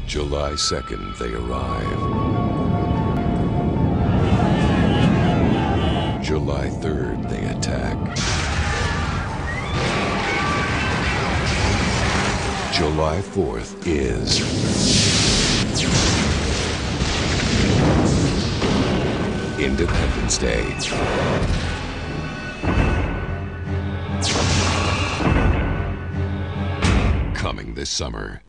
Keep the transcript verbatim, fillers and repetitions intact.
July second, they arrive. July third, they attack. July fourth is Independence Day. Coming this summer.